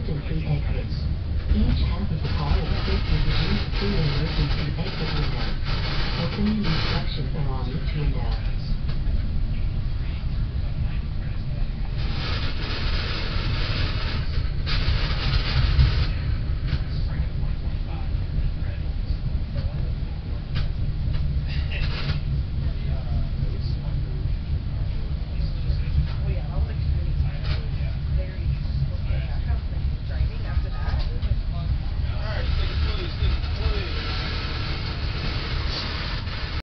emergency exits. Each half of the car is equipped with reduced two emergency exit windows. Opening instructions are on each window.